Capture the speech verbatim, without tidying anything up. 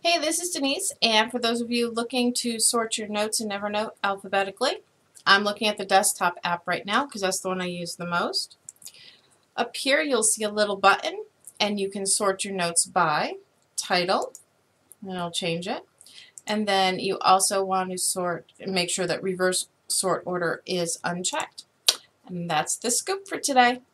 Hey, this is Denise, and for those of you looking to sort your notes in Evernote alphabetically, I'm looking at the desktop app right now because that's the one I use the most. Up here you'll see a little button and you can sort your notes by title, and it'll change it. And then you also want to sort and make sure that reverse sort order is unchecked. And that's the scoop for today.